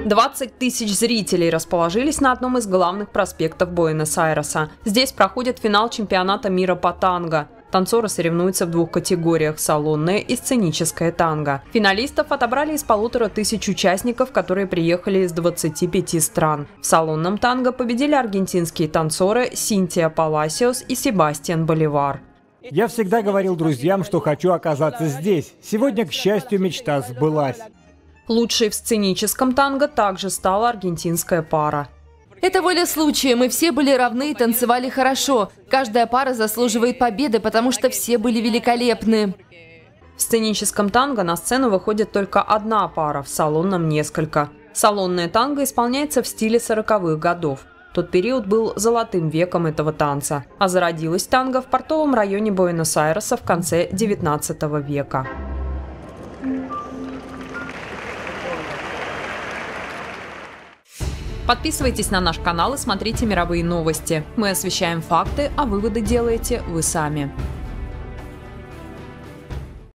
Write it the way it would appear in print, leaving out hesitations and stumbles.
20 тысяч зрителей расположились на одном из главных проспектов Буэнос-Айреса. Здесь проходит финал чемпионата мира по танго. Танцоры соревнуются в двух категориях – салонное и сценическое танго. Финалистов отобрали из 1500 участников, которые приехали из 25 стран. В салонном танго победили аргентинские танцоры Синтия Паласиос и Себастьян Боливар. Я всегда говорил друзьям, что хочу оказаться здесь. Сегодня, к счастью, мечта сбылась. Лучшей в сценическом танго также стала аргентинская пара. Это воля случая. Мы все были равны и танцевали хорошо. Каждая пара заслуживает победы, потому что все были великолепны. В сценическом танго на сцену выходит только одна пара, в салонном – несколько. Салонное танго исполняется в стиле 40-х годов. Тот период был золотым веком этого танца. А зародилась танго в портовом районе Буэнос-Айреса в конце 19 века. Подписывайтесь на наш канал и смотрите мировые новости. Мы освещаем факты, а выводы делаете вы сами.